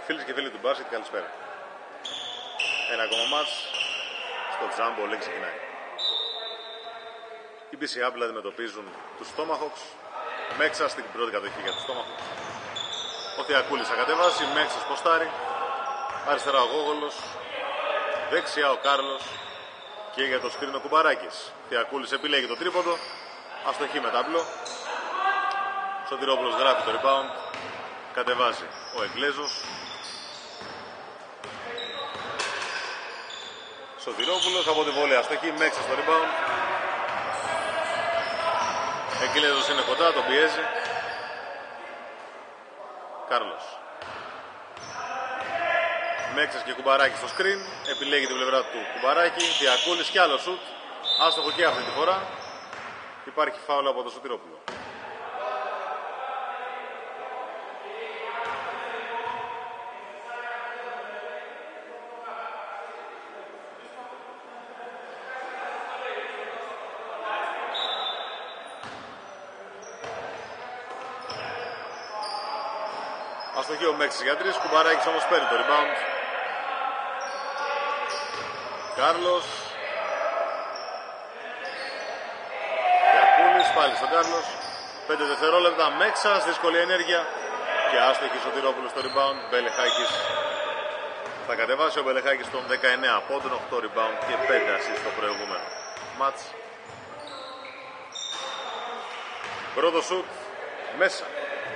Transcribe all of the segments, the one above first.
Φίλες και φίλοι του μπάσκετ, καλησπέρα. Ένα ακόμα μάτς στο Τζάμπο League ξεκινάει. Οι BC Apple αντιμετωπίζουν τους Tomahawks. Μέξα στην πρώτη κατοχή για τους Tomahawks. Ο Θιακούλης θα κατεβάσει, Μέξας ποστάρι. Αριστερά ο Γόγολος. Δεξιά ο Κάρλος. Και για το σκρίνο Κουμπαράκης. Θιακούλης επιλέγει το τρίποντο. Αστοχή με ταμπλό. Σωτηρόπουλος γράφει το rebound. Κατεβάζει ο Εγγλέζος. Σωτηρόπουλος από τη βόλη αστοχή. Μέξα στο rebound. Εγγλέζος είναι κοντά, τον πιέζει. Κάρλος. Μέξας και Κουμπαράκης στο screen. Επιλέγει την πλευρά του Κουμπαράκη. Θιακούλης και άλλο σουτ. Άστοχο και αυτή τη φορά. Υπάρχει φάουλ από το Σωτηρόπουλο. Αστοχή ο Μέξης για 3, Κουμπαράκης όμως παίρνει το rebound. Κάρλος. Κιακούλης, πάλι στον Κάρλος. 5 δευτερόλεπτα, Μέξας, δύσκολη ενέργεια. Και άστοχη Σωτηρόπουλος στο rebound. Μπελεχάκης θα κατεβάσει, ο Μπελεχάκης των 19 πόντων, 8 rebound και 5 assist στο προηγούμενο μάτς. Πρώτο σουτ, μέσα.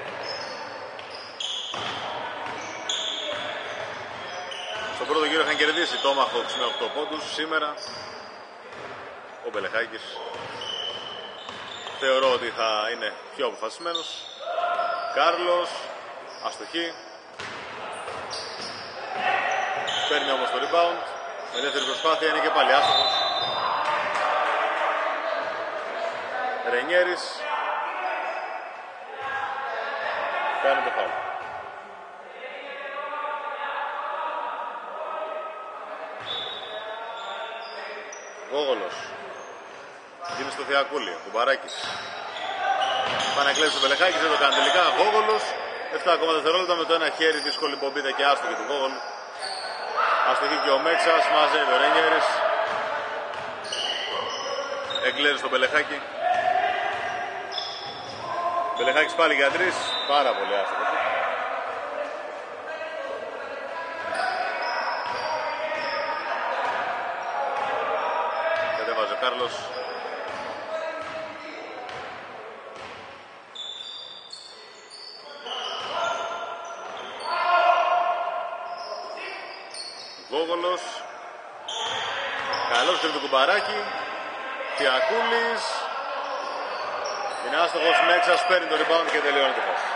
Στον πρώτο γύρο είχαν κερδίσει το Tomahawks με 8 πόντους. Σήμερα ο Μπελεχάκης θεωρώ ότι θα είναι πιο αποφασισμένος. Κάρλος, αστοχή. Παίρνει όμως το rebound. Με δεύτερη προσπάθεια είναι και πάλι άστοχος. Ρενιέρης κάνει το φάουλ. Γόγολος. Δίνει στο Θιακούλη. Κουμπαράκης. Πανακλέζει το Μπελεχάκης, δεν το κάνει τελικά. Γόγολος. 7 ακόμα δευτερόλεπτα με το ένα χέρι, δύσκολη μπομπίδα και άστοχη του Γόγολου. Αστοχή και ο Μέξας, μαζεύει ο Ρένιερης. Εγκλέζει στο Μπελεχάκη. Μπελεχάκης πάλι για 3. Πάρα πολύ άστοχο. Κατεβάζει ο Κάρλος. Γόγολος. Καλώς και το Κουμπαράκι. Θιακούλης. Είναι άστοχος, Μέξας παίρνει το rebound και τελειώνει το φάση.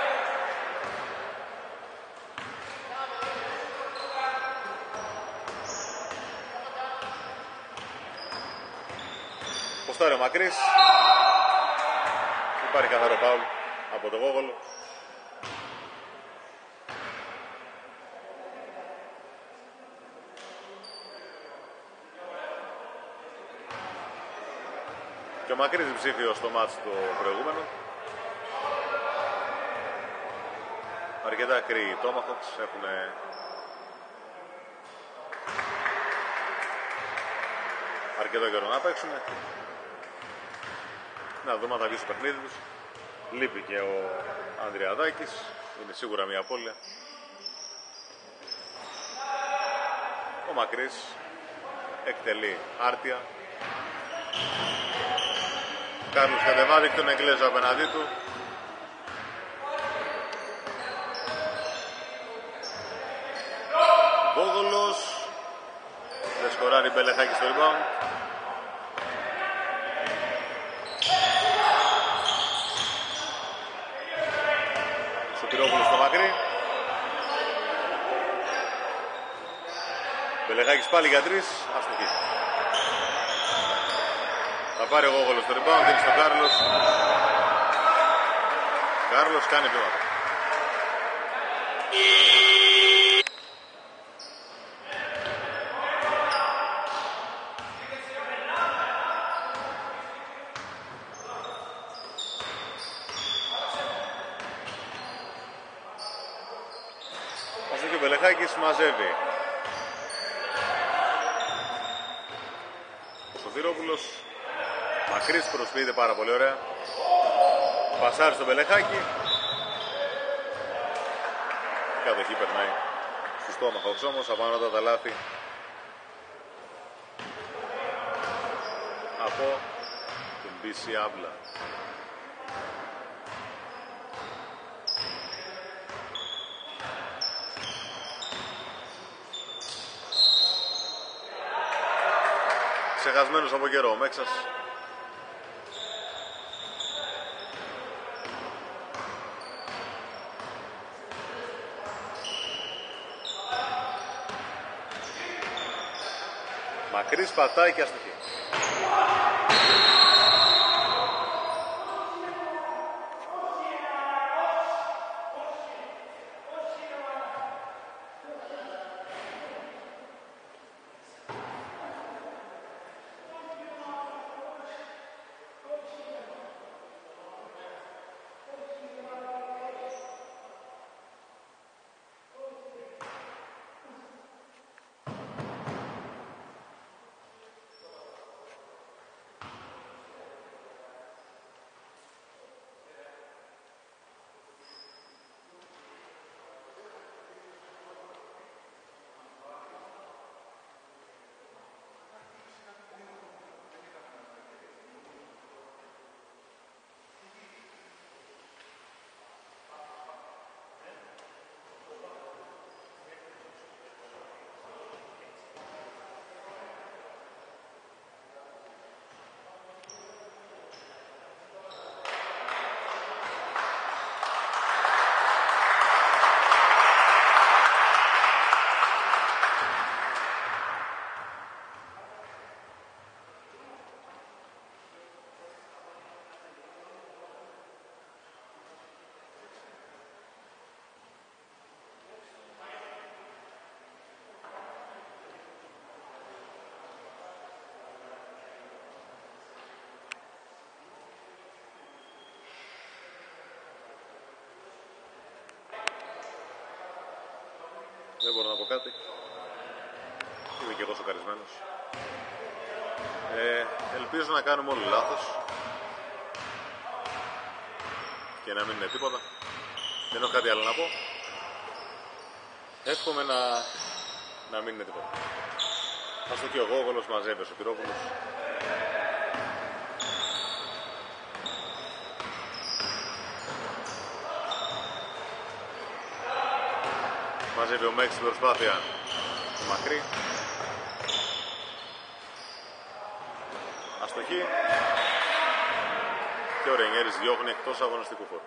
Ποστάρει ο Μακρύς. Υπάρχει καθαρό φάουλ από το Γόγολο. Και ο Μακρύς ψήφιος στο μάτς το προηγούμενο. Αρκετά ακραίοι οι Tomahawks έχουν αρκετό καιρό να παίξουν. Να δούμε αν θα βγει στο παιχνίδι τους. Λείπει και ο Ανδριαδάκης. Είναι σίγουρα μια απώλεια. Ο Μακρύς εκτελεί άρτια. Κάρλος κατεβάζει και τον Εγγλέζο απέναντί του. Γόγολος. Δεν σκοράρει Μπελεχάκη στο rebound. Σωτηρόπουλος στο Μακρύ. Μπελεχάκης πάλι για 3. Αστοχή. Θα πάρει ο Γόγολος στο rebound, δίνει στον Κάρλος. Κάρλος κάνει βήματα. Μπελεχάκης, μαζεύει. Ο Σωτηρόπουλος, μακρύς, προσποιείται πάρα πολύ ωραία. Πασάρει στον Μπελεχάκη. Η κατοχή περνάει στους Tomahawks όμως, απάνω τα λάθη από την BC Άβλα. Ξεχασμένος από καιρό ο Μέξας. Μακρύς, πατάει και αστοχή. Δεν μπορώ να πω κάτι. Είμαι και εγώ σοκαρισμένος. Ελπίζω να κάνουμε όλοι λάθος και να μην είναι τίποτα. Δεν έχω κάτι άλλο να πω. Εύχομαι να μην είναι τίποτα. Ας το και ο Γόγολος μαζεύει ο Σωτηρόπουλος. Μαζεύει ο Μέξ στην προσπάθεια μακρύ. Αστοχή. Και ο Ρενιέρης διώχνει εκτός αγωνιστικού χώρου.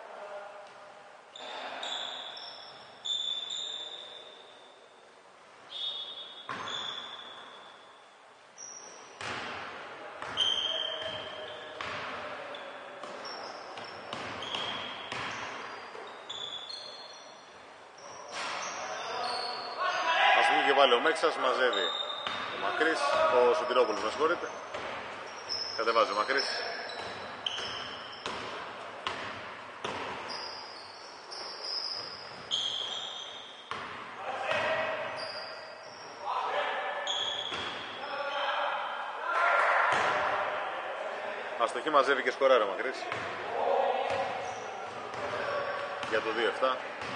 Και βάλει ο Μέξας, μαζεύει ο Μακρύς, ο Σωτηρόπουλος, με συγχωρείτε. Κατεβάζει ο Μακρύς. Αστοχή, μαζεύει και σκοράρει ο Μακρύς για το 2-7.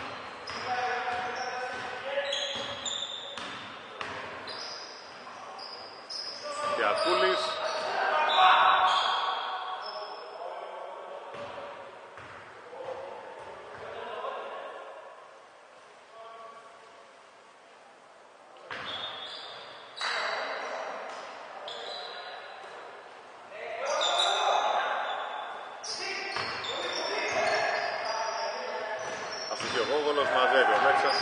Ακούλης. Αστοχή ο Γόγολος, μαζεύει ο Μέξας.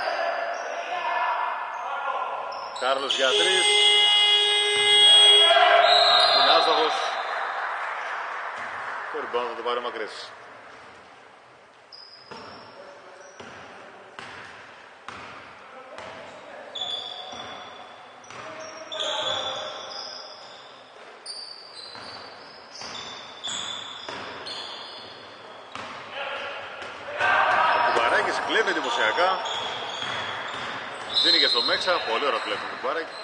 Κάρλος για 3. Το rebound θα το πάρει ο Μακρύς. Ο Κουμπαράκης κλέβει εντυπωσιακά. Δίνει και στο Μέξα, πολύ ωραίο τηλέφωνο του Κουάρακη.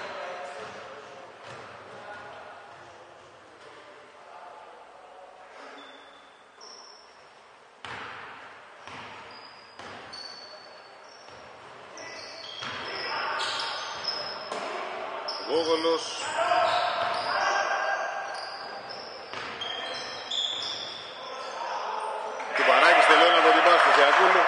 Γόγολος. Του Παράκης τελειώνει από την πάση του Θεακούλου.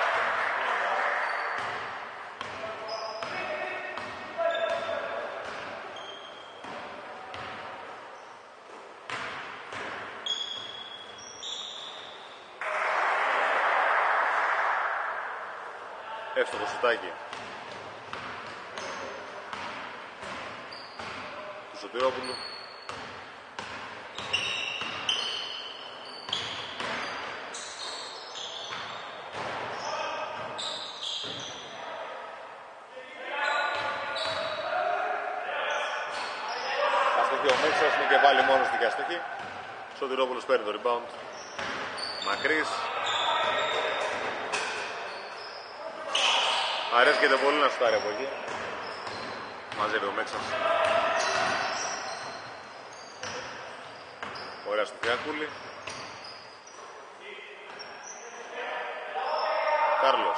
Εύστοχο σουτάκι του Σωτηρόπουλου. Αστοχή ο Μέξας, είναι και πάλι μόνος του και αστοχή. Σωτηρόπουλος παίρνει το rebound. Μακρύς. Αρέσκεται πολύ να σουτάρει από εκεί. Μαζεύει ο Μέξας. Ωραία στο Θεακούλη. Κάρλος.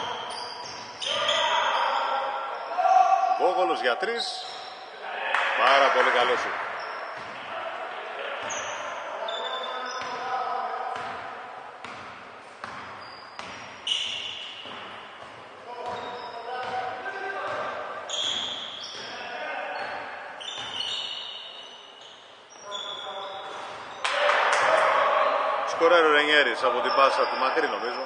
Γόγολος για 3. Πάρα πολύ καλό σου. Σκοράρει ο Ρενιέρης από την πάσα του μακρύ νομίζω.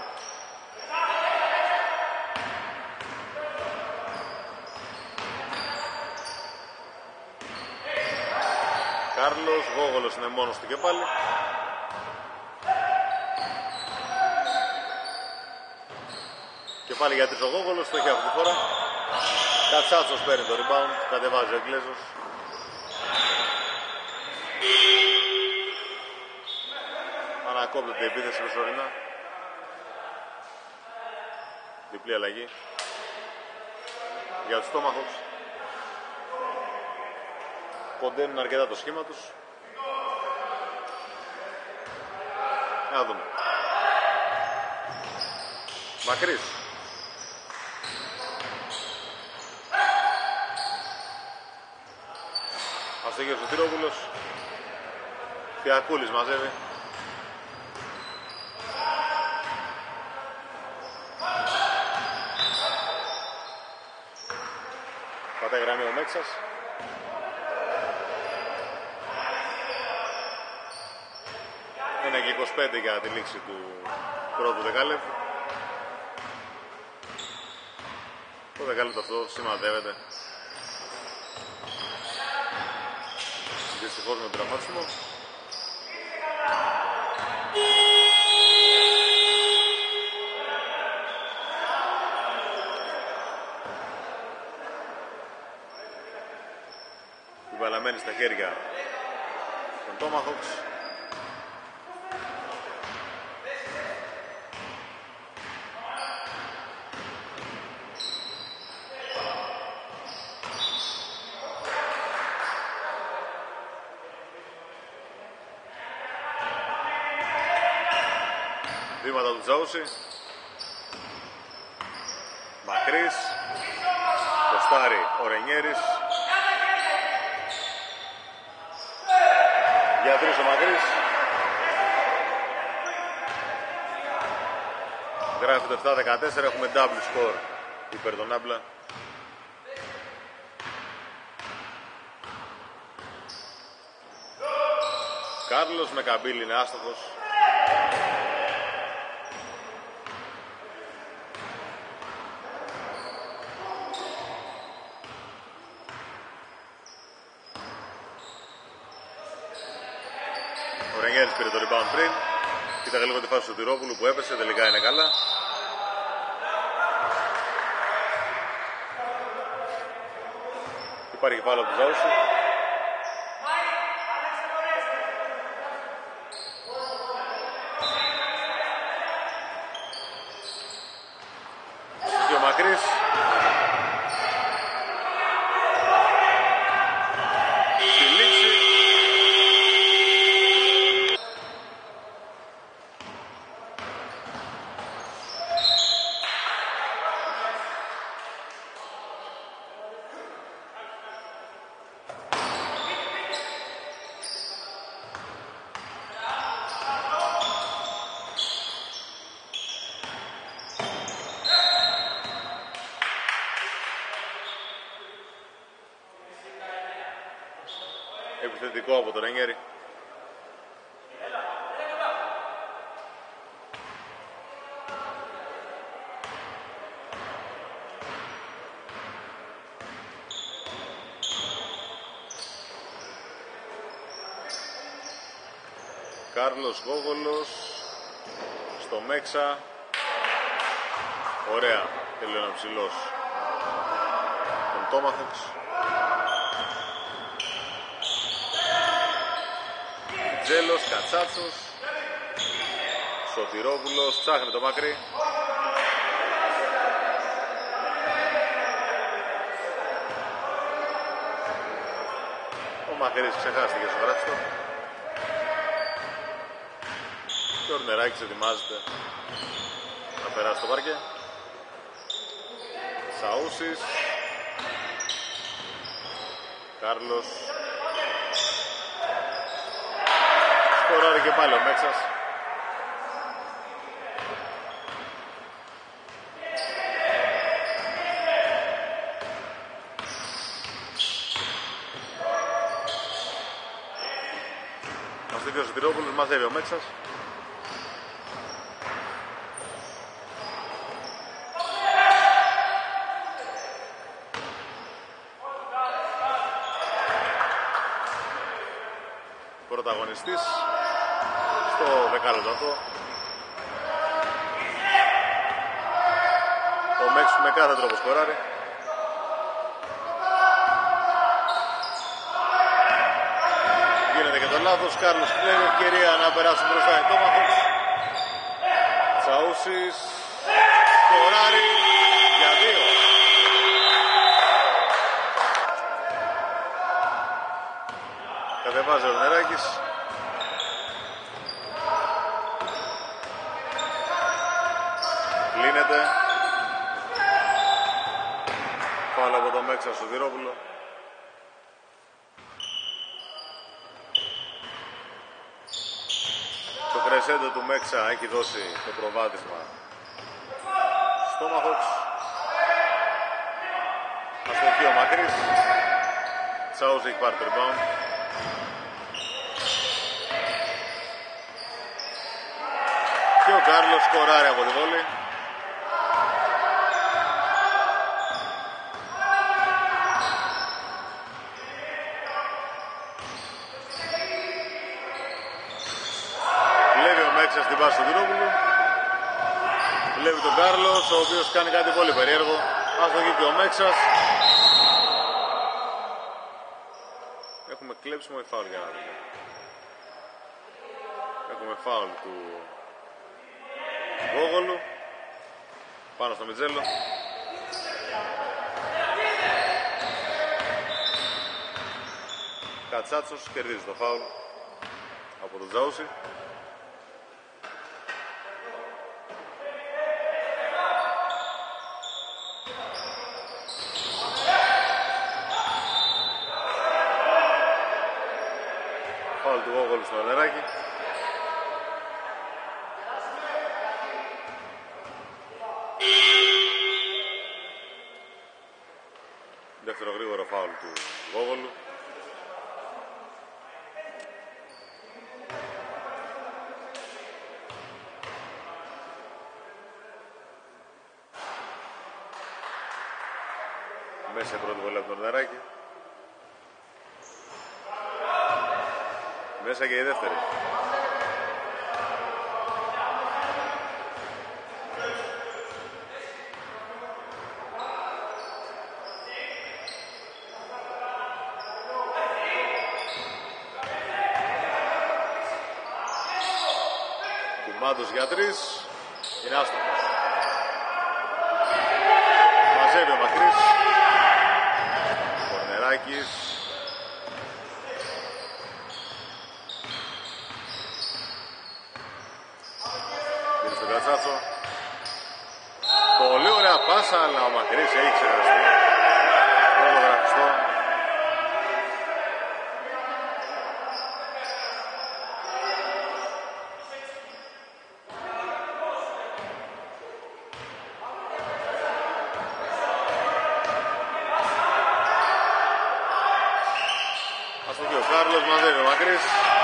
Κάρλος, Γόγολος είναι μόνος του και πάλι. Και πάλι για 3 ο Γόγολος, το έχει αυτή τη φορά. Κατσάτσος παίρνει το rebound, κατεβάζει ο Εγγλέζος. Ανακόπτεται η επίθεση προσωρινά. Διπλή αλλαγή για τους Tomahawks. Κοντένουν αρκετά το σχήμα τους. Να δούμε. Μακρύς. Αστοχή ο Σωτηρόπουλος. Θεακούλης μαζεύει. Πατάει γραμμή ο Μέξας. Είναι και 25 για τη λήξη του πρώτου δεκάλεπτου. Το δεκάλεπτο αυτό σημαδεύεται δυστυχώς με τον τραυματισμό. Η μπάλα μένει στα χέρια των Tomahawks. Βήματα του Τζαούση. Μακρύς. Ποστάρι ο Ρενιέρης. Για 3 ο Μακρύς. Γράφει το 7-14. Έχουμε double score υπέρ τον Άμπλα. Κάρλος με καμπύλη είναι άστοχος. Ο Ρενιέρης πήρε το rebound πριν. Κοίταγε λίγο τη φάση του Τυρόπουλου που έπεσε, τελικά είναι καλά. Υπάρχει φάουλ από του Ζάουσου. Και ο Μακρύς Επιθετικό από τον Ρένιερη. Κάρλος Γόγολος στο Μέξα. Ωραία, τελειώνει ψηλός τον Τόμαχοξ. Τζέλος, Κατσάτσος, Σωτηρόπουλος, ψάχνει το μακρύ. Ο Μαχαιρής ξεχάστηκε στο γράψτο. Και ο Ρνεράκης ετοιμάζεται να περάσει το παρκέ. Σαούσης, Κάρλος. Σκοράρει και πάλι ο Μέξας. Μας δείχνει ο Σωτηρόπουλος, μαζεύει ο Μέξας. Πρωταγωνιστής στο δεκάλεπτο. Ο Μέξος με κάθε τρόπο σκοράρει. Γίνεται και το λάθος. Κάρλος κλέβει ευκαιρία να περάσουν μπροστά οι Τόμαχοξ. Τσαούσης σκοράρει για 2. Κατεβάζει ο Ρνεράκης. Λύνεται. Φάουλ από το Μέξα στο Σωτηρόπουλο. Το κρεσέντο του Μέξα έχει δώσει το προβάδισμα στο Τόμαχοξ. Αστοχή ο Μακρύς. Τσάους έχει πάρει το rebound. Και ο Κάρλος σκοράρει από τη βόλη. Βλέπει ο Μέξας στην πάση του Σωτηρόπουλου. Βλέπει τον Κάρλος, ο οποίος κάνει κάτι πολύ περίεργο. Αστοχή και ο Μέξας. Έχουμε κλέψιμο ή φάουλ για να δούμε. Έχουμε φάουλ του Γόγολου πάνω στο Μιτζέλο. Κατσάτσος κερδίζει το φάουλ από τον Τζαούση. Φάουλ του Γόγολου στο Ρνεράκι. Δεύτερο γρήγορο φάουλ του Γόγολου. Μέσα πρώτη βολή από τον Ρνεράκι. Μέσα και η δεύτερη. Κουμάντος για 3. Είναι άστοχος. Μαζεύει ο Μακρύς. Κορνεράκης. Δίνει στον Κατσάτσο. Πολύ ωραία πάσα, αλλά ο Μακρύς έχει ξεχαστεί. Πρώτο γραφιστό. Κάρλος, μαζεύει ο Μακρύς.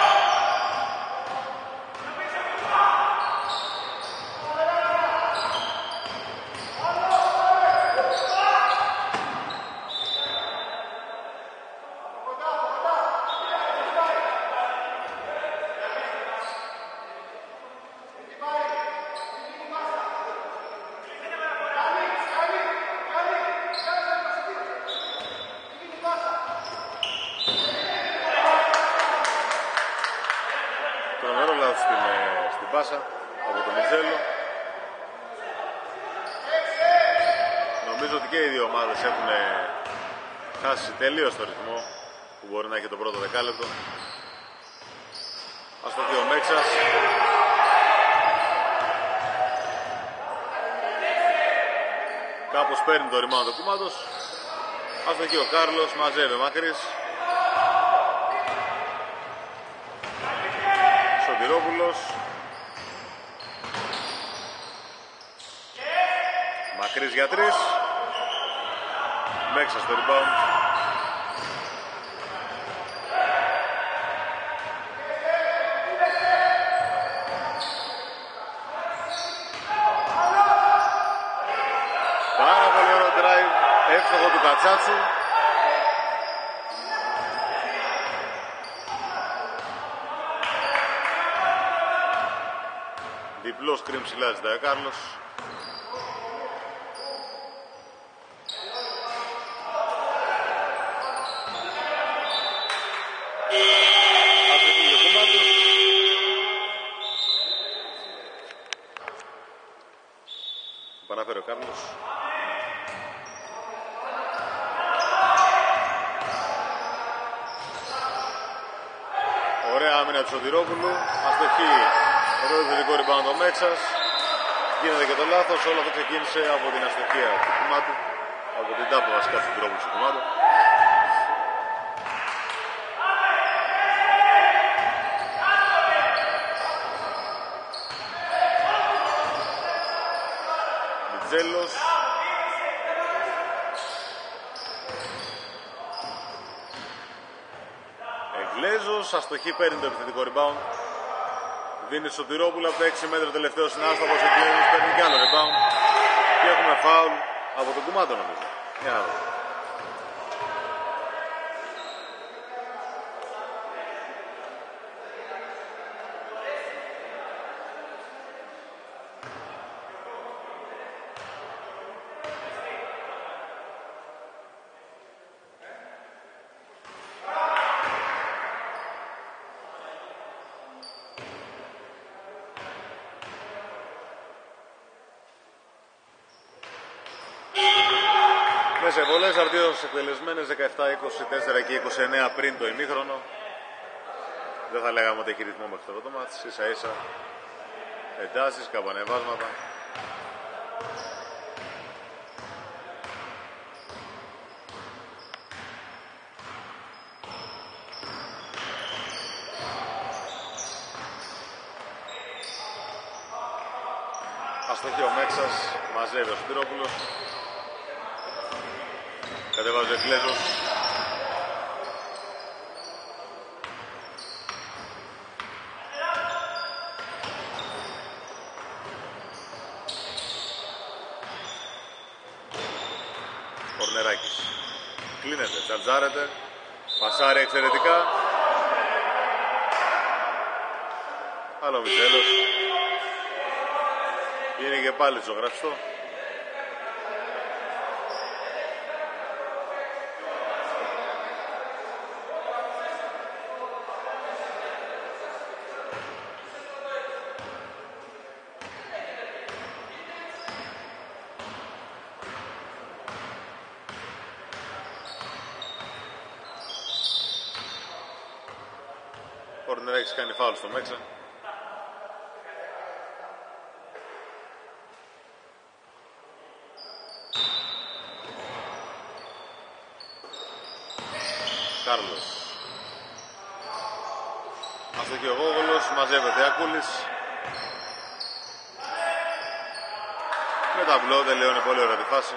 Στην πάσα από τον Μιτζέλο. Νομίζω ότι και οι δύο ομάδες έχουν χάσει τελείως το ρυθμό που μπορεί να έχει το πρώτο δεκάλεπτο. Αστοχή ο Μέξας. Κάπως παίρνει το rebound του Κούμαντος. Αστοχή ο Κάρλος, μαζεύει ο Μακρύς. Σωτηρόπουλος. Μακρύς για 3. Μέξα στο rebound. Πάρα πολύ ωραίο drive. Εύστοχο του Κατσάτσου. Διπλό σκριν ψηλά ζητάει ο Κάρλος. Παναφέρει ο Κάρλος. Ωραία άμυνα του Σωτηρόπουλου. Αστοχή. Εδώ το θετικό rebound ο Μέξας. Γίνεται και το λάθος. Όλο αυτό ξεκίνησε από την αστοχία του Κουμάντου. Από την τάπα βασικά του τρόπου του Κουμάντου. Μιτζέλος. Εγγλέζος. Αστοχή, παίρνει το επιθετικό rebound. Δίνει Σωτηρόπουλο από τα 6 μέτρα, τελευταίο συνάστοχος. Εγγλέζος παίρνει κι άλλο rebound. Και έχουμε φάουλ από τον Κουμάντο νομίζω. Για να δω. Σε πολλές αρτίδες εκτελεσμένες 17, 24 και 29 πριν το ημίχρονο. Δεν θα λέγαμε ότι έχει ρυθμό μέχρι το μάτς. Ίσα ίσα εντάσεις, καμπανεβάσματα. Αστοχή ο Μέξας, μαζεύει ο Σωτηρόπουλος. Κατεβάζει ο Εγγλέζος. Κορνεράκης. Κλείνεται, τσαρτζάρεται. Πασάρει εξαιρετικά. Άλλο Μιτζέλος. Είναι και πάλι ζωγραφιστό. Κορνεράκης κάνει φάουλ στο Μέξα. Κάρλος. Αστοχή ο Γόγολος, μαζεύεται Ακούλης. Με ταμπλό τελειώνει πολύ ωραία τη φάση.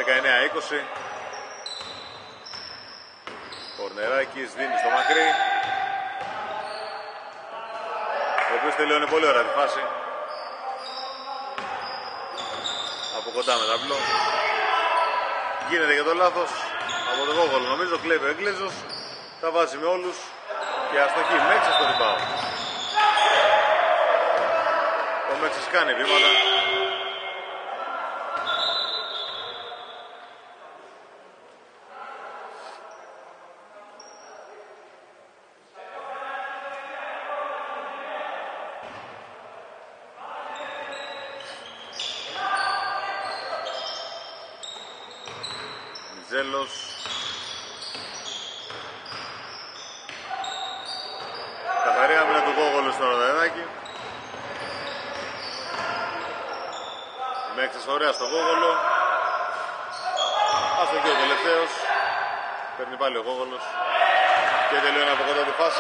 19-20. Κορνεράκης δίνει στο μακρύ, ο οποίος τελειώνει πολύ ωραία τη φάση. Από κοντά με ταμπλό. Γίνεται και το λάθος από τον Γόγολο, νομίζω κλέβει ο Εγγλέζος. Τα βάζει με όλους και αστοχή. Μέξας στο rebound. Ο Μέξας κάνει βήματα. Μιζέλος. Καθαρή άμυνα του Γόγολου στο Ροδεράκι. Μέξας ωραία στο Γόγολο. Αστοχή ο τελευταίος. Παίρνει πάλι ο Γόγολος και τελειώνει από κοντά τη φάση.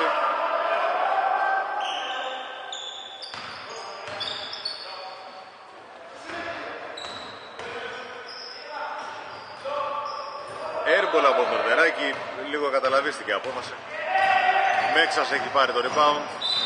Airball από τον Ροδεράκι. Λίγο καταλαβίστηκε η απόφαση. Μέξας έχει πάρει το rebound.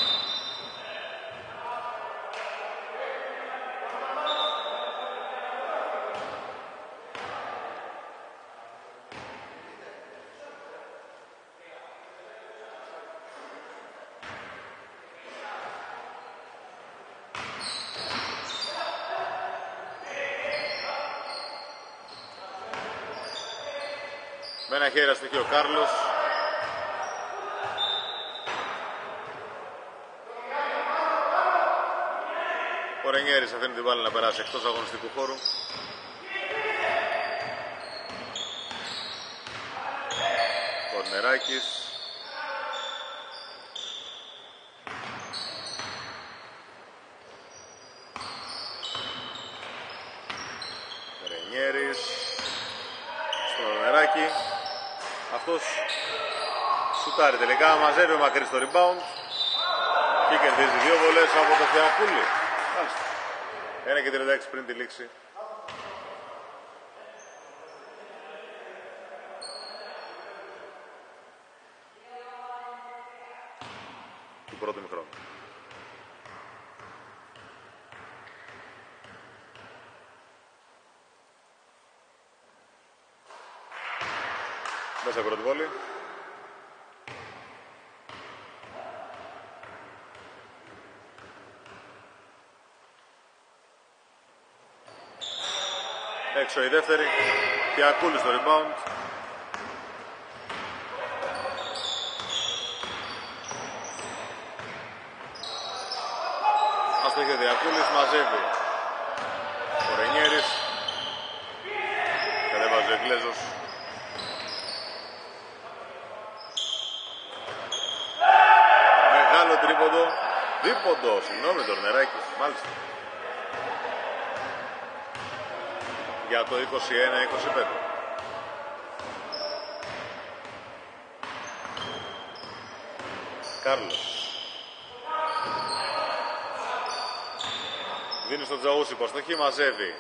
Με ένα χέρι αστοχή ο Κάρλος. Ο Ρενιέρης αφήνει την μπάλα να περάσει εκτός αγωνιστικού χώρου. Κορνεράκης. Ρενιέρης. Στο Κορνεράκι. Αυτός σουτάρει τελικά, μαζεύει ο Μακρύς στο rebound και κερδίζει δύο βολές από το Θεακούλη. 1:36 πριν τη λήξη του πρώτου ημιχρόνου. Μέσα πρώτη βόλη. Έξω η δεύτερη. Θεακούλη στο rebound. Αστοχή ο Θεακούλης, μαζεύει ο Ρενιέρης. Κατεβάζει ο Εγγλέζος. Μεγάλο τρίποντο. Δίποντο, συγγνώμη, το Ρνεράκι. Μάλιστα. Για το 21-25. Κάρλος. Δίνει στον Τζαούσι υποστοχή, μαζεύει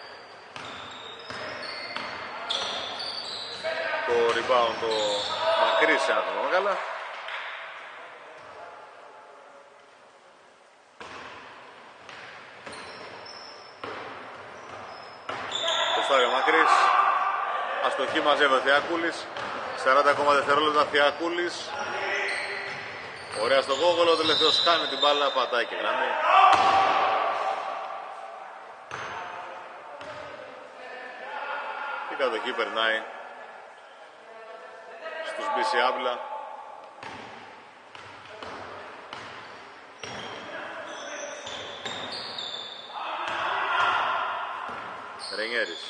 το rebound το Μακρύς, αν θυμάμαι καλά. Ο Μακρύς, αστοχή, μαζεύει ο Θεακούλης. 40 ακόμα δευτερόλεπτα. Θεακούλης, ωραία στο Γόγολο, ο τελευταίος χάνει την μπάλα, πατάει και γραμμή. Η κατοχή περνάει στους BC Άμπλα. Ρενιέρης.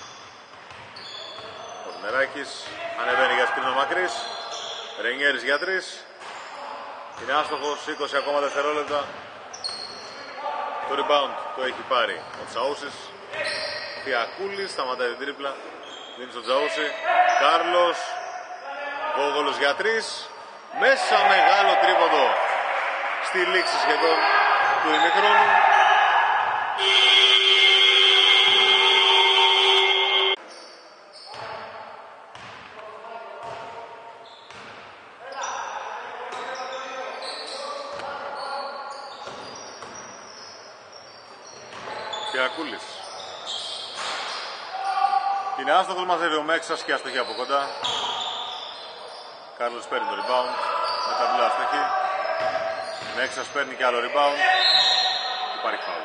Κορνεράκης ανεβαίνει για σκρίνο Μακρύς. Ρενιέρης για 3. Είναι άστοχος, 20 ακόμα δευτερόλεπτα. Το rebound το έχει πάρει ο Τσαούσης. Θεακούλης σταματάει την τρίπλα. Δίνει στον Τσαούση. Κάρλος. Γόγολος για 3. Μέσα μεγάλο τρίποντο στη λήξη σχεδόν του ημιχρόνου. Θεακούλης. Είναι άστοχος, μαζεύει ο Μέξας και αστοχή από κοντά. Κάρλος παίρνει το rebound. Με τα μπλά αστοχή. Μέξας παίρνει και άλλο rebound. Υπάρχει φάουλ.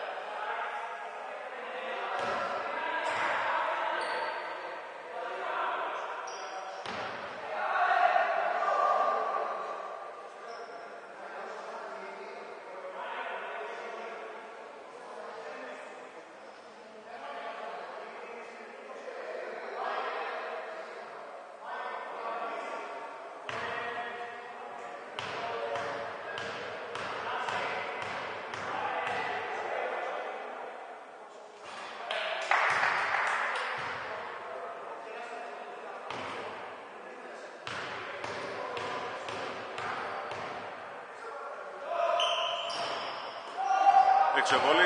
Έξω πολύ.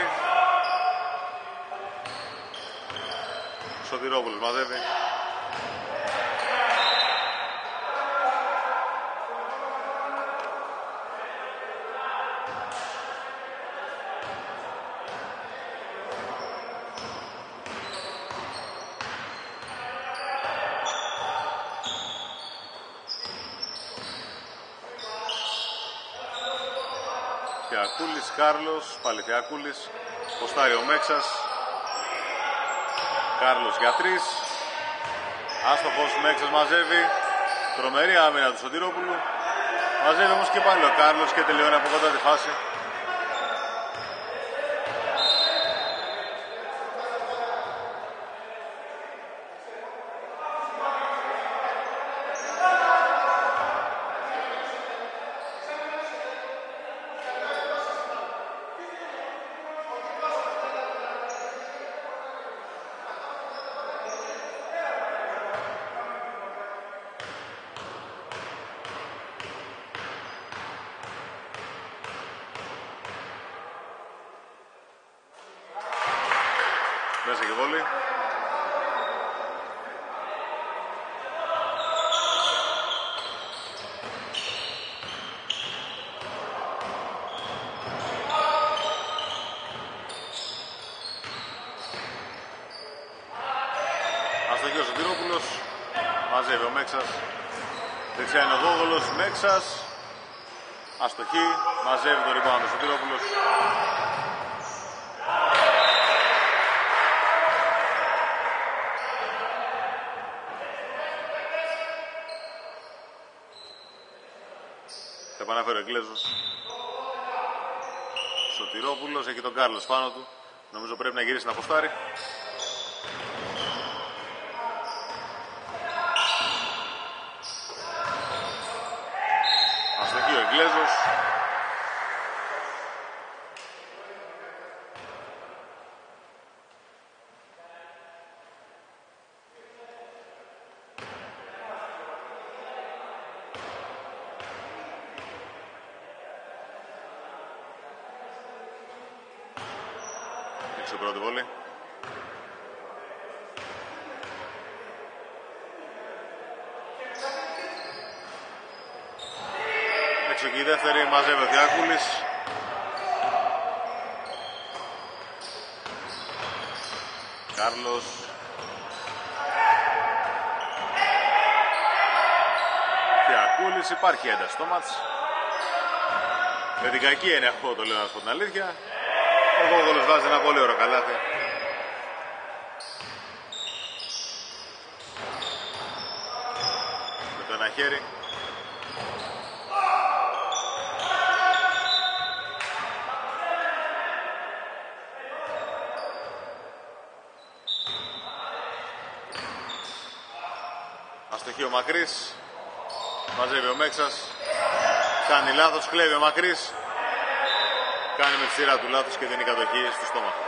Σωτηρόπουλος μαζεύει. Θεακούλης, Κάρλος, πάλι Θεακούλης. Ποστάρει ο Μέξας. Κάρλος για 3. Άστοχος, Μέξας μαζεύει. Τρομερή άμυνα του Σωτηρόπουλου. Μαζεύει όμως και πάλι ο Κάρλος και τελειώνει από κοντά τη φάση. Μέσα και βόλη. Αστοχή ο Σωτηρόπουλος. Μαζεύει ο Μέξας. Δεξιά είναι ο Γόγολος. Μέξας. Αστοχή. Μαζεύει το rebound ο Σωτηρόπουλος. Θα επαναφέρει ο Εγγλέζος. Σωτηρόπουλος, έχει τον Κάρλος πάνω του. Νομίζω πρέπει να γυρίσει να αποστάρει. Αστοχή ο Εγγλέζος. Στο πρώτο βόλι. Έξω και η δεύτερη, μαζεύει ο Θεάκουλης. Κάρλος. Θεάκουλης, υπάρχει ένταση στο μάτς. Με την κακή έννοια αυτό το λέω να σου πω την αλήθεια. Ο Γόγολος βάζει ένα πολύ ωραίο καλάθι. Με το ένα χέρι. Αστοχή ο Μακρύς. Μαζεύει ο Μέξας. Κάνει λάθος, κλέβει ο Μακρύς. Κάνει με τη σειρά του λάθος και δίνει κατοχή στο στόμαχο.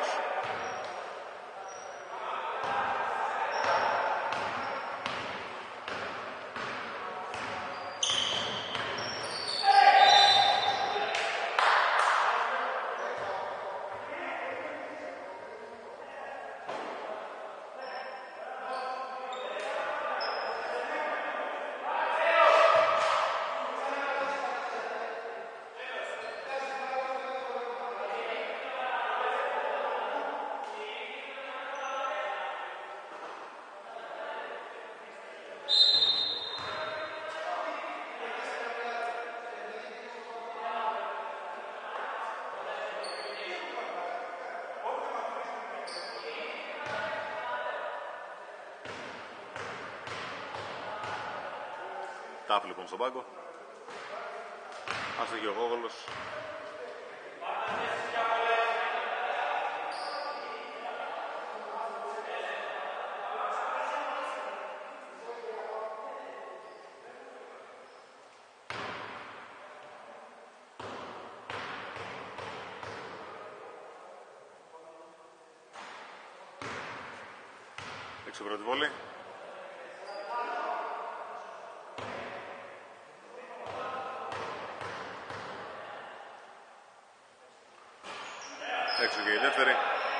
Λαφ λοιπόν στον πάγκο. Άστοχη ο Γόγολος. Έξω πρώτη βόλη. Έξω και η δεύτερη.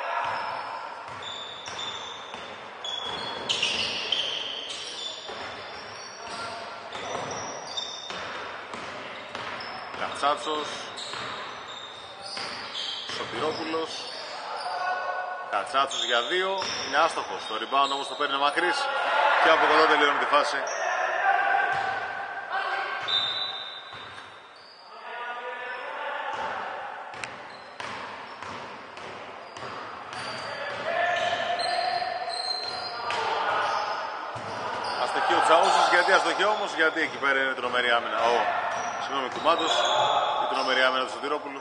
Κατσάτσος. Σωτηρόπουλος. Κατσάτσος για 2. Είναι άστοχος. Το rebound όμως το παίρνει ο Μακρύς. Και από κοντά τελειώνει τη φάση. Αστοχή ο Τσαούσης. Γιατί αστοχή όμως? Γιατί εκεί πέρα είναι τρομερή άμυνα. Συγγνώμη, Κουμάντος. Η τρομερή άμυνα του Σωτηρόπουλου.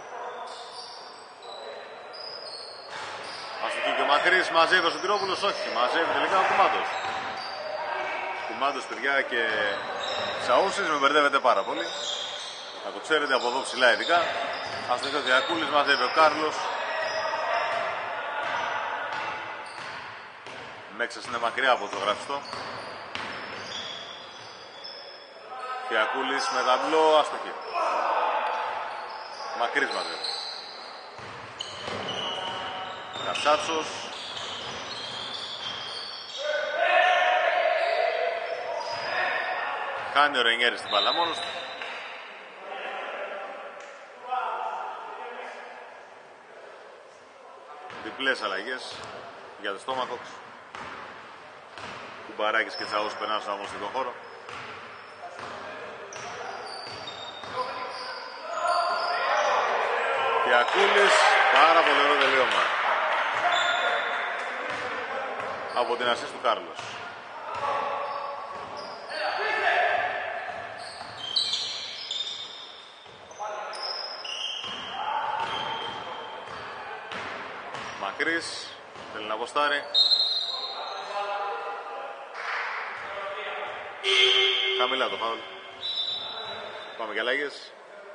Αστοχή και ο Μακρύς. Μαζεύει ο Σωτηρόπουλος. Όχι, μαζεύει τελικά ο Κουμάντος. Κουμάντος, παιδιά, και Τσαούσης με μπερδεύεται πάρα πολύ. Θα το ξέρετε από εδώ ψηλά ειδικά. Αστοχή ο Διακούλης. Μαζεύει ο Κάρλος. Μέξας είναι μακριά από το γραφιστό. Διακούλης με ταμπλό, αστοχή. Μακρύς μαζεύει. Κατσάτσος. Κάνει ο Ρενιέρης την μπάλα μόνος του. Διπλές αλλαγές για το Στόμαχοξ. Κουμπαράκης και Τσαούς περνάνε στον αγωνιστικό χώρο. Διακούλης, πάρα πολύ ωραίο τελείωμα από την ασίστ του Κάρλος. Μακρύς, θέλει να αποστάρει. Χαμηλά το φάουλ. Πάμε για αλλαγές.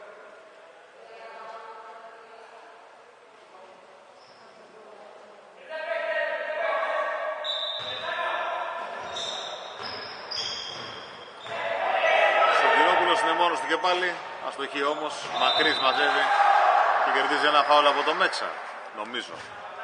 Και πάλι, αστοχή όμως, Μακρύς μαζεύει και κερδίζει ένα φάουλ από το Μέξα, νομίζω.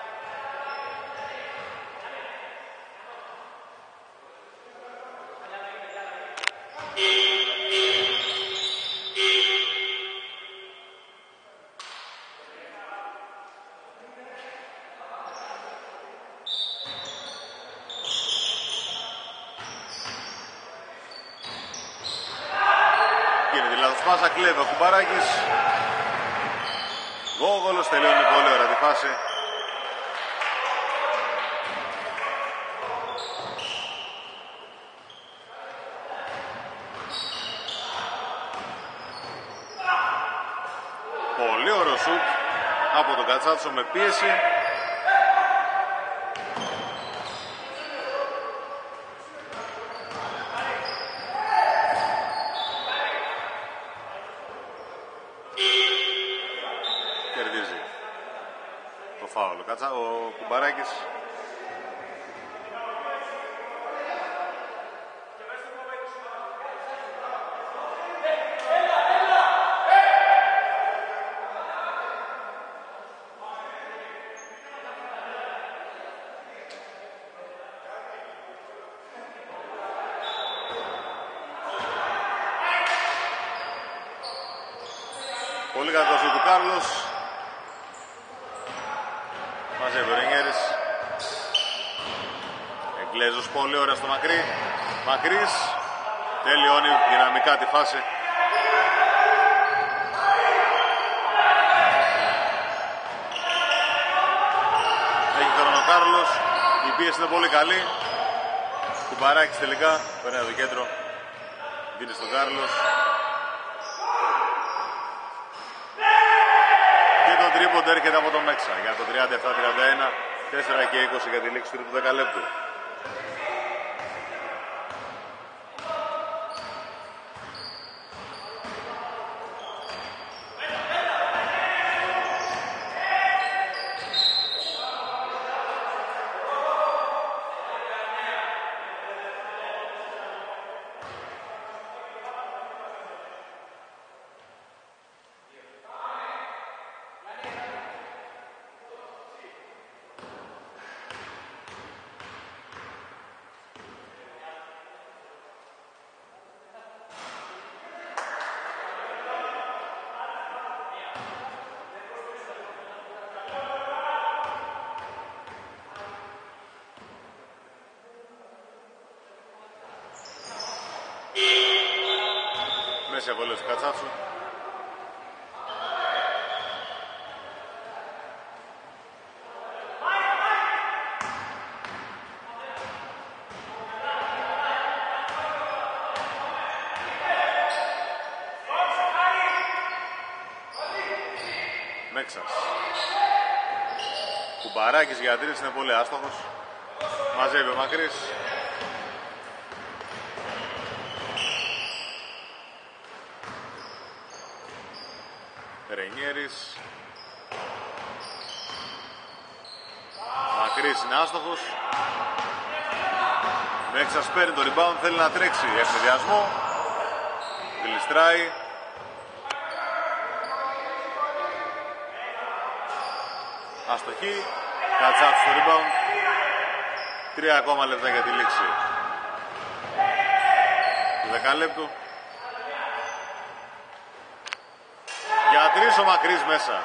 Πάσα κλέβει ο Κουμπαράκης. Γόγολος τελειώνει πολύ ωραία τη φάση. Πολύ ωραίο σουτ από τον Κατσάτσο με πίεση. Ο Κουμπαράκης. Πολύ κακός του Κάρλος. Μαζεύει ο Ρενιέρης. Εγγλέζος πολύ ωραία στο Μακρύ. Μακρύς τελειώνει δυναμικά τη φάση. Έχει χρόνο ο Κάρλος. Η πίεση είναι πολύ καλή. Κουμπαράκης τελικά περνάει το κέντρο. Δίνει στον Κάρλος. Και το τρίποντο έρχεται από το Μέξα για το 37-31. 4 και 20 για τη λήξη του δεκαλέπτου. Μέση απολύτως του Κατσάτσου. Μέξας. Κουμπαράκης για τρεις, είναι πολύ άστοχος. Μαζεύει ο Μακρύς. Ρενιέρης. Μακρύς είναι άστοχος. Μέξας παίρνει το rebound, θέλει να τρέξει ευνηδιασμό. Γλιστράει. Αστοχή. Κατσάτσου στο rebound. 3 ακόμα λεπτά για τη λήξη του δεκαλέπτου. Για τρεις ο Μακρύς μέσα.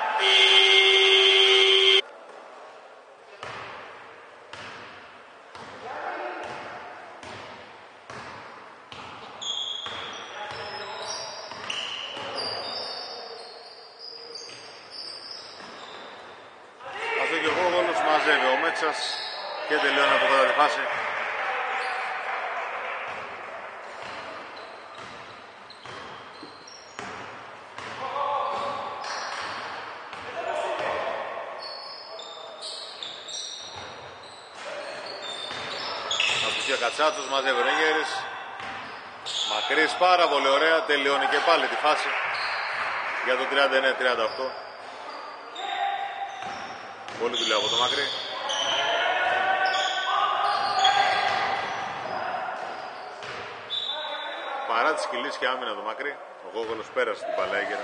Αυτό και ο Γόγολος μαζεύει ο Μέξας και τελειώνει από εδώ τη φάση. Κατσάτσος μαζεύει ο Ρενιέρης. Μακρύς πάρα πολύ ωραία. Τελειώνει και πάλι τη φάση για το 39-38. Πολύ δουλειά από το Μακρύ. Παρά τη σκυλής και άμυνα το Μακρύ, ο Γόγολος πέρασε την παλέγερα.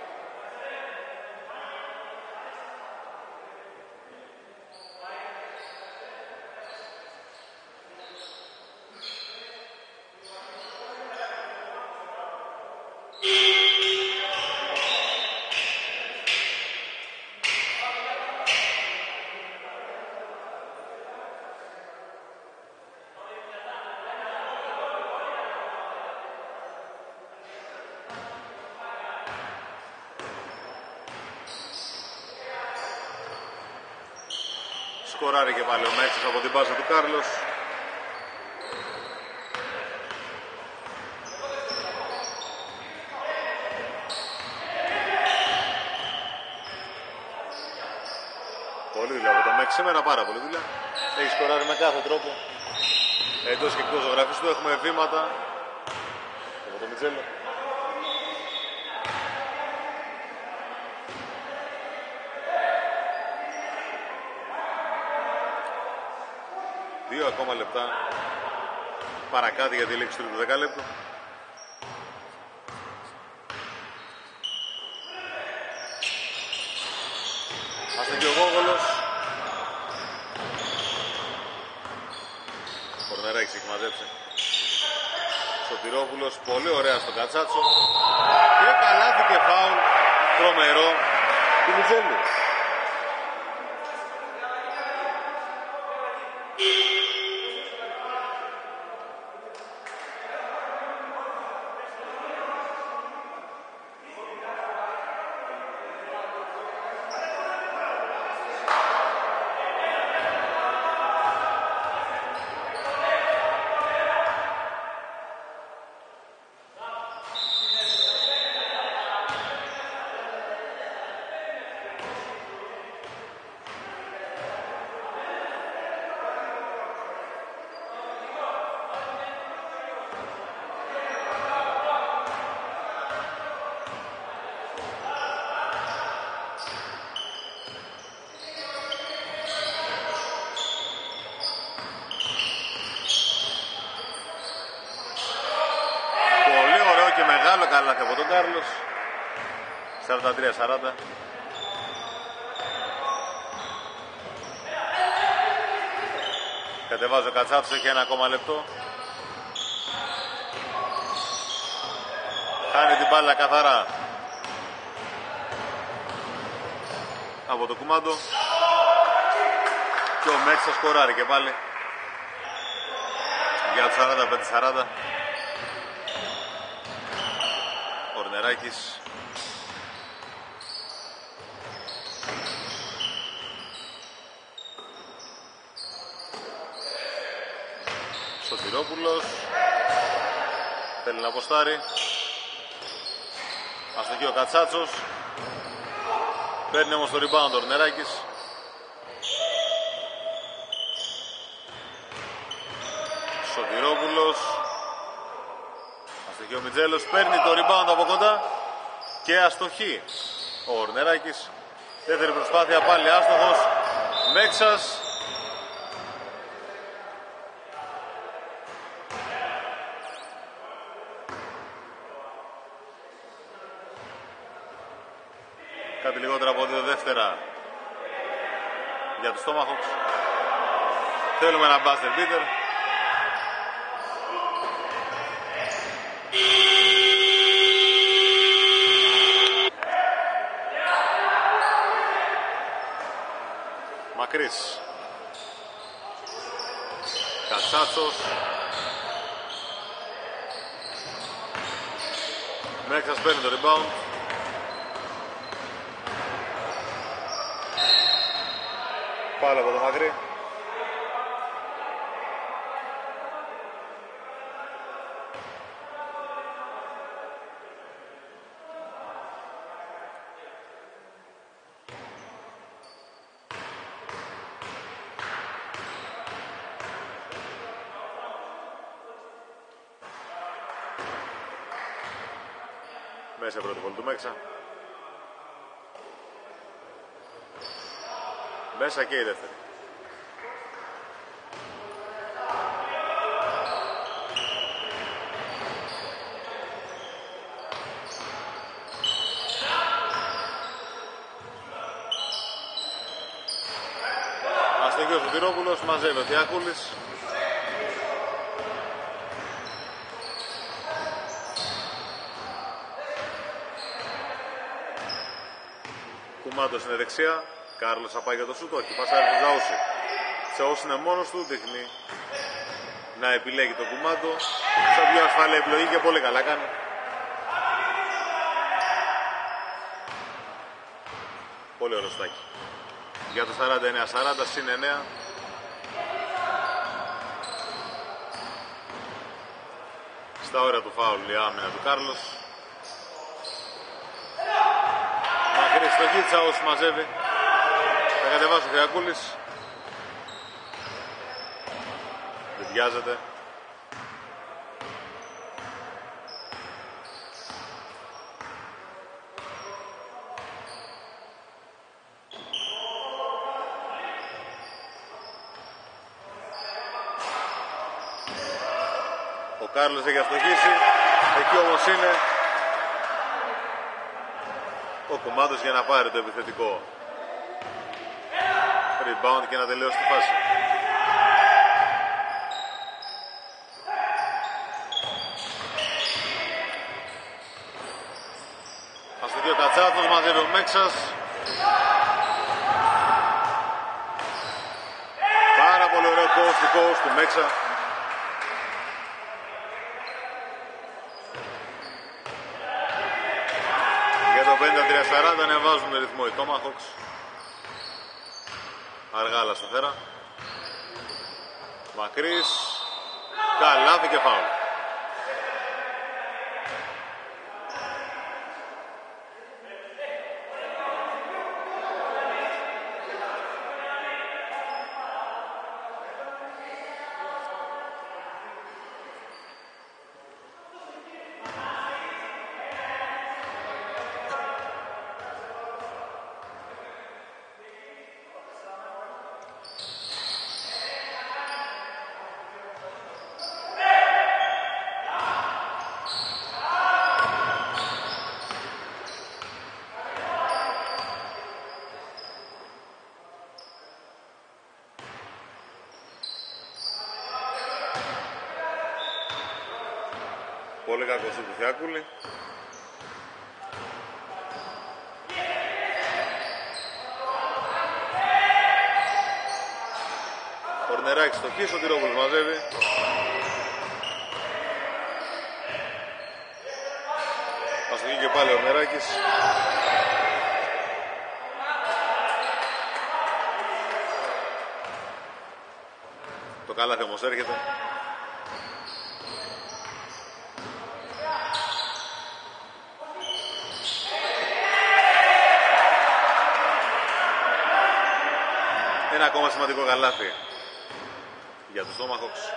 Σκοράρει και πάλι ο Μέξας από την πάσα του Κάρλος. Πολύ δουλειά από το Μέξ σήμερα, πάρα πολύ δουλειά. Έχει σκοράρει με κάθε τρόπο. Εντός και εκτός ζωγραφής του έχουμε βήματα από το Μιτζέλο. Δύο ακόμα λεπτά παρακάτω για τη λήξη του δεκαλέπτου. Άστε και ο Γόγολος. Κορνεράκης έχει μαζέψει. Σωτηρόπουλος, πολύ ωραία στο Κατσάτσο. Και καλάθι και φάουλ τρομερό του Μιτζέλου. Κάρλος. 43-40. Κατεβάζει ο Κατσάτσος, έχει ένα ακόμα λεπτό. Χάνει την μπάλα καθαρά από το κουμάντο. Και ο Μέξας σκοράρει και πάλι για το 45-40. Ο Ρνεράκης. Σωτηρόπουλος θέλει να αποστάρει. Αστοχεί ο Κατσάτσος. Παίρνει όμως το rebound ο Ρνεράκης. Σωτηρόπουλος. Αστοχεί ο Μιτζέλος. Παίρνει το rebound από κοντά και αστοχεί ο Ρνεράκης. Δεύτερη προσπάθεια, πάλι άστοχος. Μέξας. Κάτι λιγότερα από 2 δεύτερα για τους Tomahawks. Θέλουμε ένα buzzer beater. Μακρύς. Κατσάτσος. Μέξας παίρνει το rebound. Πάλι από το μακρύ. Μέσα πρώτη βολή του Μέξα. Μέσα και η δεύτερη. Αστοχεί ο Σωτηρόπουλος, μαζεύει ο Τιάκουλης. Κουμάντος είναι δεξιά. Κάρλος θα πάει για το σούτ, όχι, πασάρει στο Τζαούσι. Τζαούσι είναι μόνος του, δείχνει να επιλέγει το κουμάντο. Σαν πιο ασφαλή επιλογή και πολύ καλά κάνει. Πολύ ωραίο στάκι. Για το 49-40, συν 9. Στα όρια του φάουλ η άμυνα του Κάρλος. Μακρύ στοχή, Τζαούσι μαζεύει. Θα κατεβάσει ο Θεακούλης. Δεν βιάζεται. Ο Κάρλος έχει αστοχίσει. Εκεί όμως είναι ο Κουμάντος για να πάρει το επιθετικό rebound και να τελειώσει τη φάση. Αστοχεί ο Κατσάτος, μαζεύει ο Μέξας. Πάρα πολύ ωραίο coast to coast του Μέξα. Για το 53-40 ανεβάζουν το ρυθμό οι Tomahawks. Αργά αλλά σταθερά. Μακρύς. Καλάθι και φάουλ. Πολύ κακό σου του Θεάκουλη. Κορνεράκι στο χ, ο Τυρόπουλος μαζεύει. Αστοχή και πάλι ο Κορνεράκης. Το καλάθι όμως έρχεται. Ένα ακόμα σημαντικό καλάθι για τους Tomahawks.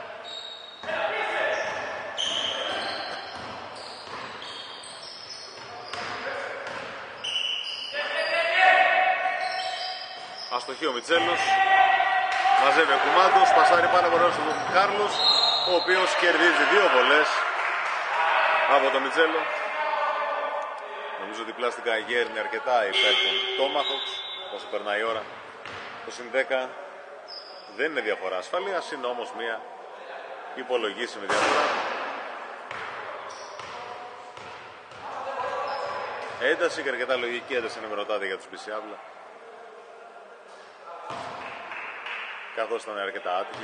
Αστοχή ο Μιτσέλος. Μαζεύει ο Κουμάντος, πασάρει πάνω από τον Κάρλος, ο οποίος κερδίζει 2 βολές από τον Μιτσέλο. Νομίζω ότι η πλάστικα Αγέρ είναι αρκετά υπέρ των Tomahawks, όσο περνάει η ώρα. Το συν 10 δεν είναι διαφορά ασφαλείας, είναι όμως μια υπολογίσιμη διαφορά. Ένταση και αρκετά λογική ένταση, με ρωτάτε για τους Μπισιάβλα. Καθώς ήταν αρκετά άτυχη.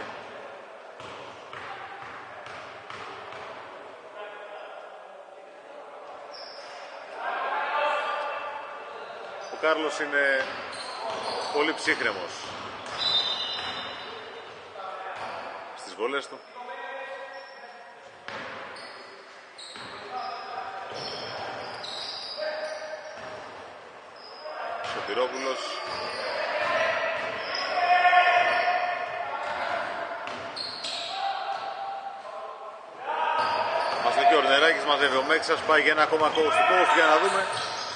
Ο Κάρλος είναι πολύ ψύχρεμος στις βόλες του. Σωτηρόπουλος. Αστοχή ο Κορνεράκης, μαζεύει ο Μέξας, πάει για ένα ακόμα coast to coast, για να δούμε.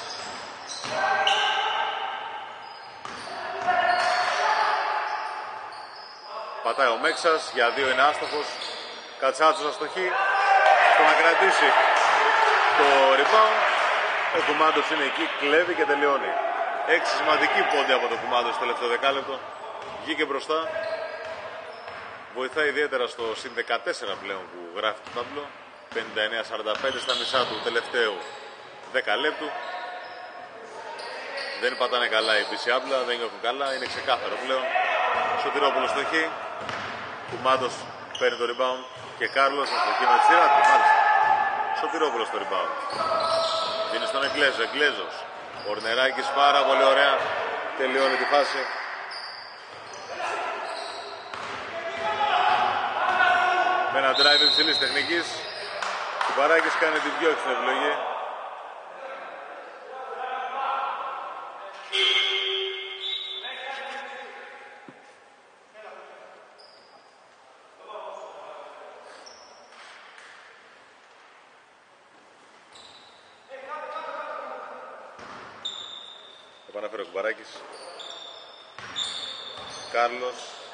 Πατάει ο Μέξας, για 2 είναι άστοχος. Κατσάτσος αστοχή, στο να κρατήσει το rebound. Ο Κουμάντος είναι εκεί, κλέβει και τελειώνει. 6 σημαντικοί πόντοι από το Κουμάντος στο τελευταίο δεκάλεπτο. Βγήκε μπροστά. Βοηθάει ιδιαίτερα στο συν 14 πλέον που γράφει το ταμπλό. 59-45 στα μισά του τελευταίου 10 λεπτού. Δεν πατάνε καλά οι Μπισιάμπλα, δεν νιώθουν καλά, είναι ξεκάθαρο πλέον. Σωτηρόπουλος στο χ. Κουμάντος παίρνει το rebound και Κάρλος στο χ με τη σειρά του. Σωτηρόπουλος στο rebound. Δίνει στον Εγκλέζο, Εγκλέζος. Ο Κορνεράκης πάρα πολύ ωραία τελειώνει τη φάση. Με ένα drive υψηλής τεχνικής. Ο Παράκης κάνει την πιο έξυπνη επιλογή. Επαναφέρει ο Κουμπαράκης. Κάρλος.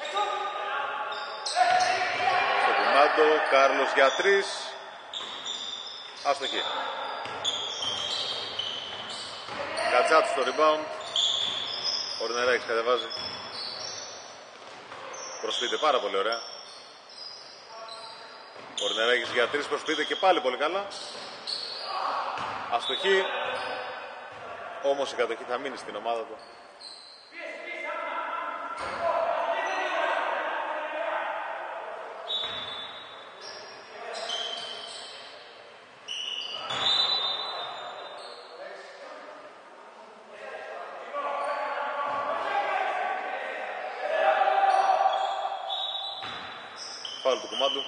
Στο Κουμάντο. Κάρλος για 3. Άστοχη. Κατσάτσου στο rebound. Ο Ρινεράκης κατεβάζει. Προσποιείται πάρα πολύ ωραία. Ο Ρινεράκης για 3 προσποιείται και πάλι πολύ καλά. Αστοχή. Όμως η κατοχή θα μείνει στην ομάδα του. Φάουλ του Κουμάντου.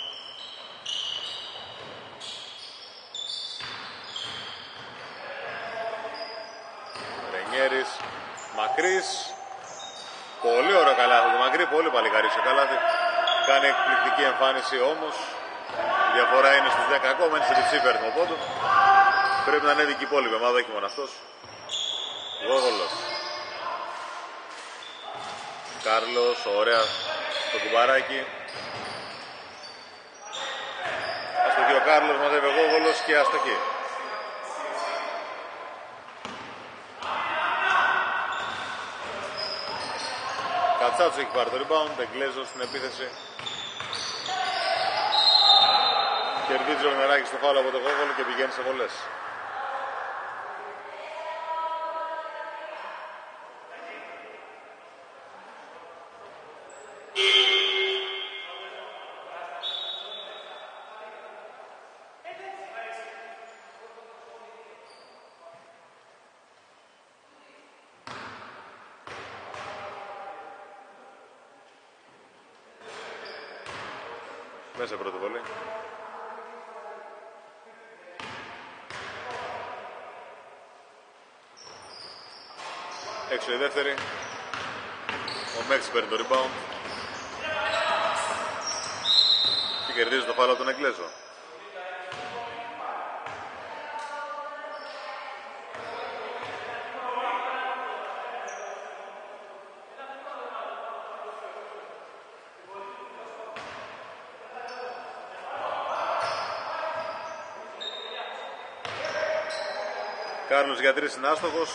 Ρενιέρης, μακρύς. Πολύ ωραίο καλάθι του Μακρύ, πολύ παλικαρής ο καλάθι. Κάνει εκπληκτική εμφάνιση όμως. Η διαφορά είναι στους 10 ακόμα, είναι σε διψήφια αριθμό πόντων. Πρέπει να ανέβει και η υπόλοιπη ομάδα, όχι μόνο αυτός. Γόγολος. Κάρλος, ωραία στο κουμπαράκι. Αστοχή ο Κάρλος, μαζεύει ο Γόγολος και αστοχή. Κατσάτσο έχει πάρει το rebound, Εγκλέζος στην επίθεση. Κερδίζει ο Νεράκης το φάουλ από το Γόγολο και πηγαίνει σε βολές. Μέσα πρώτη βολή. Έξω η δεύτερη. Ο Μέξ παίρνει το rebound και κερδίζει το φάουλ από τον Εγγλέζο. Κάρλος για 3 είναι άστοχος.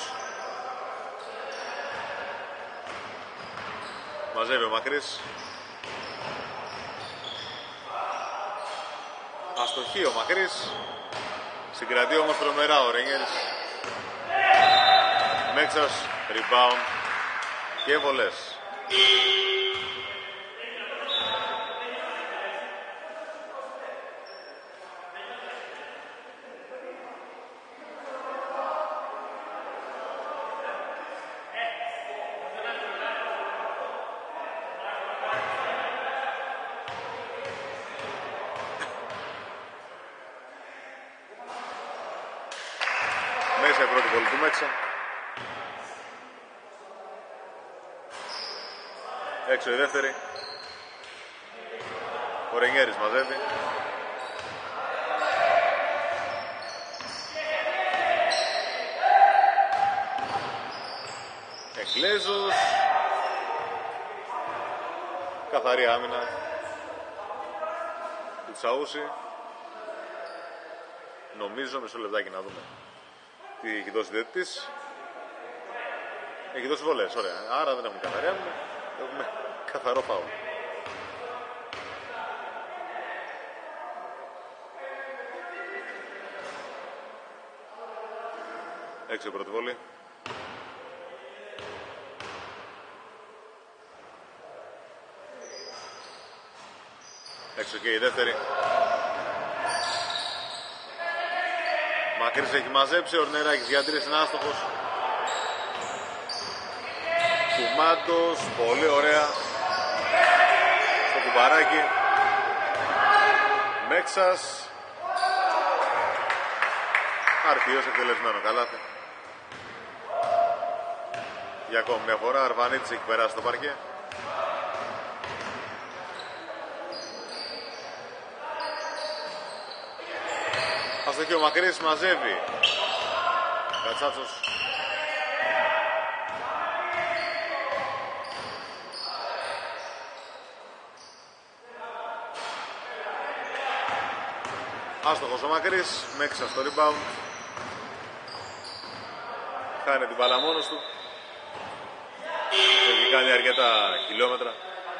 Μαζεύει ο Μακρύς. Αστοχή ο Μακρύς. Συγκρατεί όμως τρομερά ο Ρένιερς. Μέξας, rebound και βολές. Μέσα η πρώτη βολή του Μέξα. Έξω η δεύτερη. Ο Ρενιέρης μαζεύει. Εγγλέζος. Καθαρή άμυνα του Τσαούσι. Νομίζω, μισό λεπτάκι να δούμε τι έχει δώσει διαιτητής. Έχει δώσει βολές, ωραία. Άρα δεν έχουμε καθαρή άμυνα, έχουμε καθαρό φάουλ. Έξω η πρώτη βολή. Έξω και η δεύτερη. Μακρύς έχει μαζέψει, ο Νεράκης για 3 είναι άστοχος. Κουμάντος, πολύ ωραία. Στο κουμπαράκι. Μέξας. Αρτίος εκτελεσμένο καλάθι. Για ακόμη μια φορά, Αρβανίτης έχει περάσει το παρκέ. Αστοχή ο Μακρύς, μαζεύει. Κατσάτσος. Άστοχος ο Μακρύς, Μέξα στο rebound. Χάνει την μπάλα μόνος του. Έχει κάνει αρκετά χιλιόμετρα.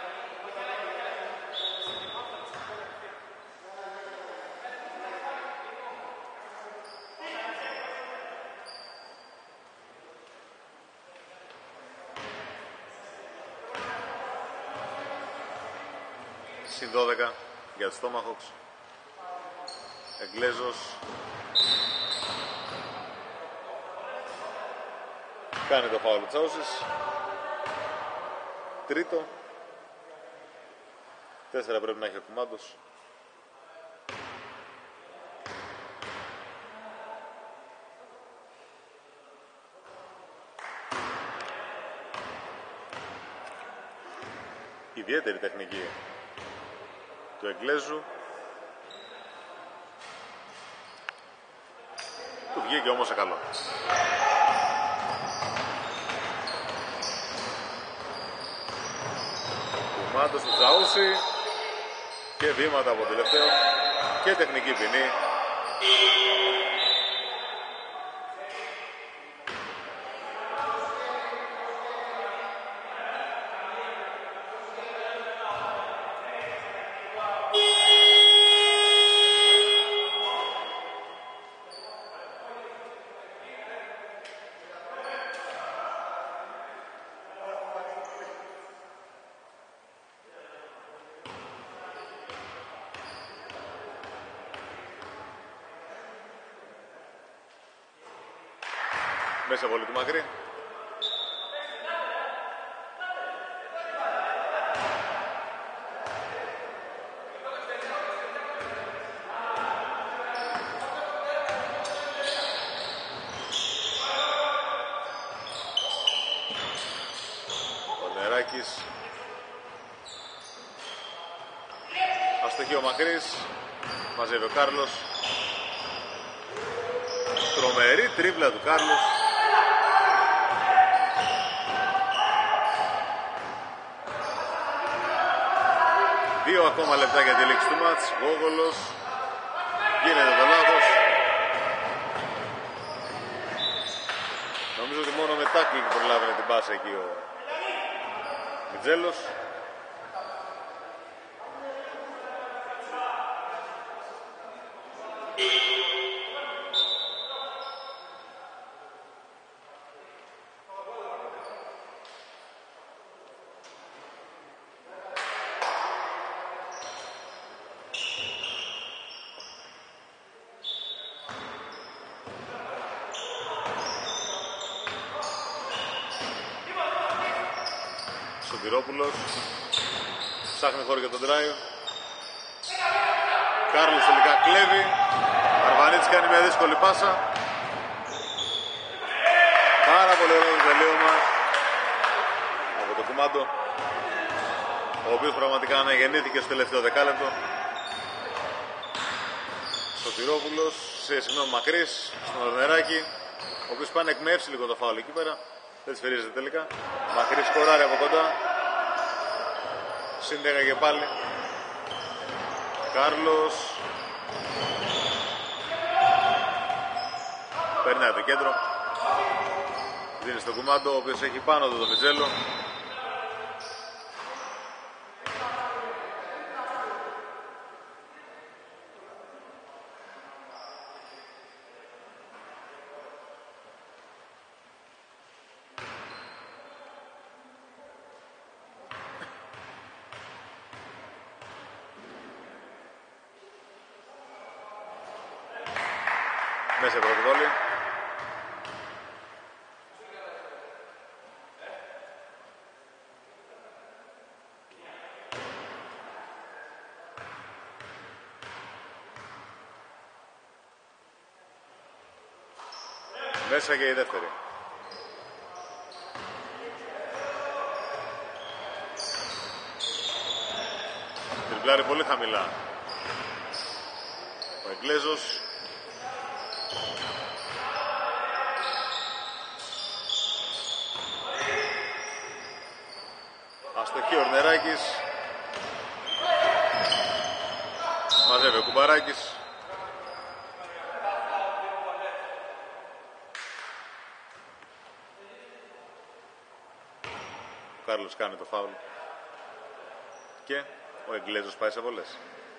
Συν 12 για τους Tomahawks. Εγγλέζος. Κάνει το φάουλ Τσάουσης. Τρίτο. 4 πρέπει να έχει ο Κουμάντος. Ιδιαίτερη τεχνική του Εγγλέζου. Του βγήκε όμως σε καλό. Κουμάντος του Τσαούσι και βήματα από τελευταίο και τεχνική ποινή. Μέσα πολύ του μακρύ. Ο Νεράκης. Αστοχή ο Μακρύς. Μαζεύει ο Κάρλος. Τρομερή τρίπλα του Κάρλος. Δύο ακόμα λεπτά για τη λήξη του μάτς. Γόγολος. Γίνεται το λάθος. Νομίζω ότι μόνο με τάκλινγκ προλάβαινε την πάσα εκεί ο Μιτζέλος. Σωτηρόπουλος ψάχνει χώρο για τον Τράιο. Κάρλος τελικά κλέβει. Αρβανίτης κάνει μια δύσκολη πάσα. Πάρα πολύ ωραίο τελείωμα από το Κουμάντο, ο οποίος πραγματικά αναγεννήθηκε στο τελευταίο δεκάλεπτο. Σωτηρόπουλος, Μακρύς στον Νεράκη, ο οποίος πάνε να εκμεύσει λίγο το φάουλ εκεί πέρα. Δεν σφυρίζεται τελικά. Μακρύς σκοράρει από κοντά. Σύντεγα και πάλι. Κάρλος. Περνάει το κέντρο. Δίνει στο Κουμάντο, ο οποίος έχει πάνω του το Μιτζέλο. Μέσα πρώτη βόλη. Μέσα και η δεύτερη. Τριπλάρει πολύ χαμηλά ο Εγγλέζος. Αστοχή ο Νεράκης. Μαζεύει ο Κουμπαράκης. Ο Κάρλος κάνει το φάουλ και ο Εγγλέζος πάει σε βολές.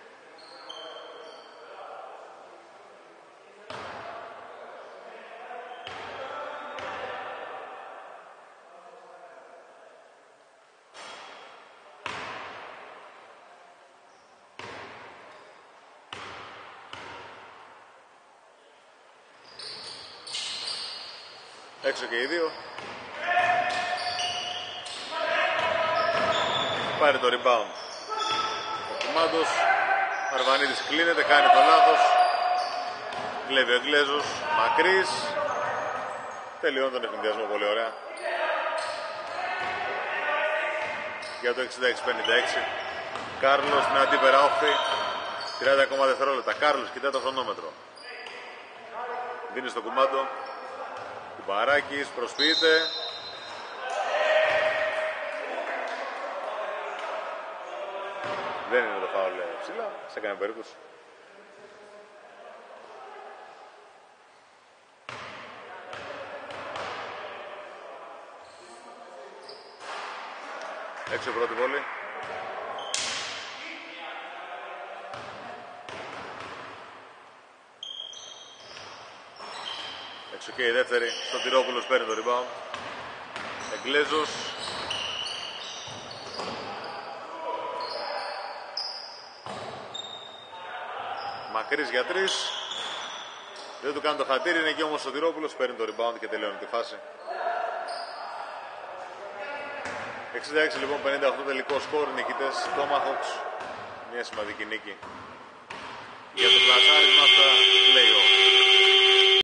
Έξω και οι δύο. Πάρει το rebound ο Κουμάντος. Αρβανίδης κλείνεται, κάνει το λάθος. Κλέβει ο Εγγλέζος. Μακρύς. Τελειώνει τον ευθυνδιασμό πολύ ωραία. Για το 66-56. Κάρλος στην αντίπερα όχθη. 30 ακόμα δευτερόλεπτα. Κάρλος κοιτάει το χρονόμετρο. Δίνει στο Κουμάντο. Κουμπαράκης προσποιείται. Δεν είναι το φάουλ ψηλά, σε κανένα περίπτωση. Έξω πρώτη βόλη. Έξω και η δεύτερη. Σωτηρόπουλος παίρνει το rebound. Εγγλέζος. Μακρύς για τρεις. Δεν του κάνει το χατήρι, είναι εκεί όμως ο Σωτηρόπουλος, παίρνει το rebound και τελειώνει τη φάση. 66 λοιπόν, 58 τελικό σκορ, νικητές Tomahawks. Μια σημαντική νίκη για το πλασάρισμα στα play-off.